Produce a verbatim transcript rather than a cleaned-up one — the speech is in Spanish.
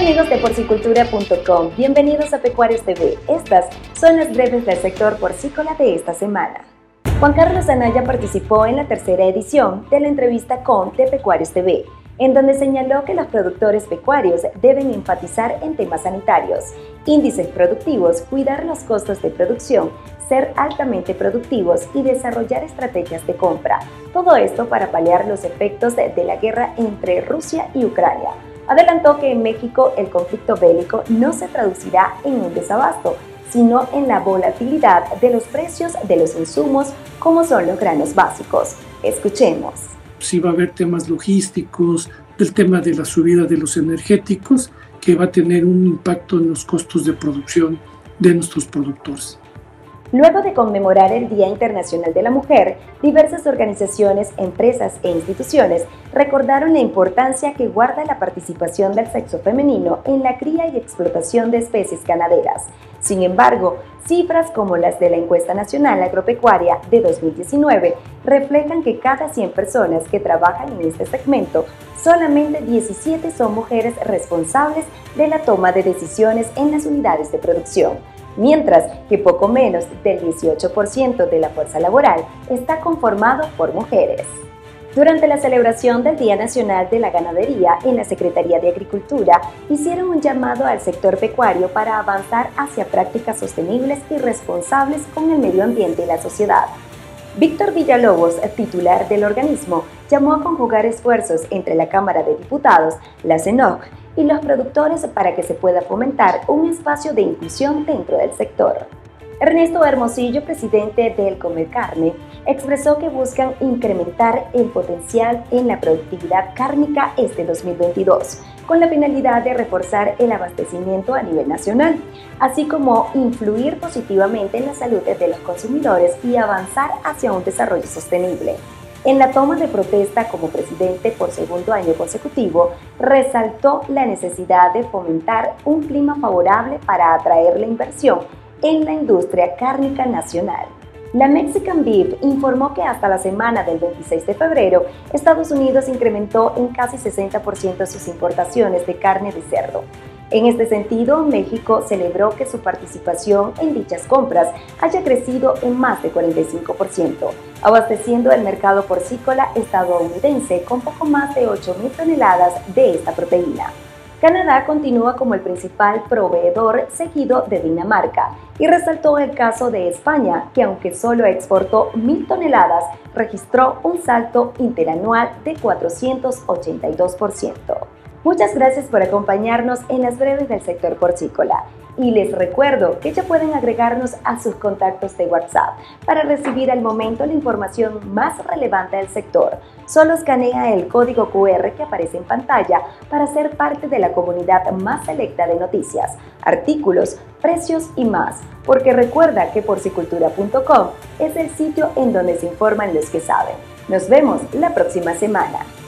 amigos de porcicultura punto com, bienvenidos a Pecuarios T V. Estas son las breves del sector porcícola de esta semana. Juan Carlos Anaya participó en la tercera edición de la entrevista con de Pecuarios T V, en donde señaló que los productores pecuarios deben enfatizar en temas sanitarios, índices productivos, cuidar los costos de producción, ser altamente productivos y desarrollar estrategias de compra. Todo esto para paliar los efectos de la guerra entre Rusia y Ucrania. Adelantó que en México el conflicto bélico no se traducirá en un desabasto, sino en la volatilidad de los precios de los insumos, como son los granos básicos. Escuchemos. Sí va a haber temas logísticos, del tema de la subida de los energéticos, que va a tener un impacto en los costos de producción de nuestros productores. Luego de conmemorar el Día Internacional de la Mujer, diversas organizaciones, empresas e instituciones recordaron la importancia que guarda la participación del sexo femenino en la cría y explotación de especies ganaderas. Sin embargo, cifras como las de la Encuesta Nacional Agropecuaria de dos mil diecinueve reflejan que cada cien personas que trabajan en este segmento, solamente diecisiete son mujeres responsables de la toma de decisiones en las unidades de producción, mientras que poco menos del dieciocho por ciento de la fuerza laboral está conformado por mujeres. Durante la celebración del Día Nacional de la Ganadería en la Secretaría de Agricultura, hicieron un llamado al sector pecuario para avanzar hacia prácticas sostenibles y responsables con el medio ambiente y la sociedad. Víctor Villalobos, titular del organismo, llamó a conjugar esfuerzos entre la Cámara de Diputados, la CENOC y los productores para que se pueda fomentar un espacio de inclusión dentro del sector. Ernesto Hermosillo, presidente del Comercarne, expresó que buscan incrementar el potencial en la productividad cárnica este dos mil veintidós, con la finalidad de reforzar el abastecimiento a nivel nacional, así como influir positivamente en la salud de los consumidores y avanzar hacia un desarrollo sostenible. En la toma de protesta como presidente por segundo año consecutivo, resaltó la necesidad de fomentar un clima favorable para atraer la inversión en la industria cárnica nacional. La Mexican Beef informó que hasta la semana del veintiséis de febrero, Estados Unidos incrementó en casi sesenta por ciento sus importaciones de carne de cerdo. En este sentido, México celebró que su participación en dichas compras haya crecido en más de cuarenta y cinco por ciento, abasteciendo el mercado porcícola estadounidense con poco más de ocho mil toneladas de esta proteína. Canadá continúa como el principal proveedor, seguido de Dinamarca, y resaltó el caso de España, que aunque solo exportó mil toneladas, registró un salto interanual de cuatrocientos ochenta y dos por ciento. Muchas gracias por acompañarnos en las breves del sector porcícola. Y les recuerdo que ya pueden agregarnos a sus contactos de WhatsApp para recibir al momento la información más relevante del sector. Solo escanea el código cu erre que aparece en pantalla para ser parte de la comunidad más selecta de noticias, artículos, precios y más, porque recuerda que porcicultura punto com es el sitio en donde se informan los que saben. Nos vemos la próxima semana.